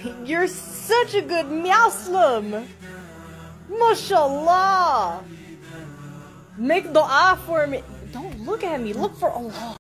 You're such a good Muslim. MashaAllah. Make dua for me. Don't look at me. Look for Allah.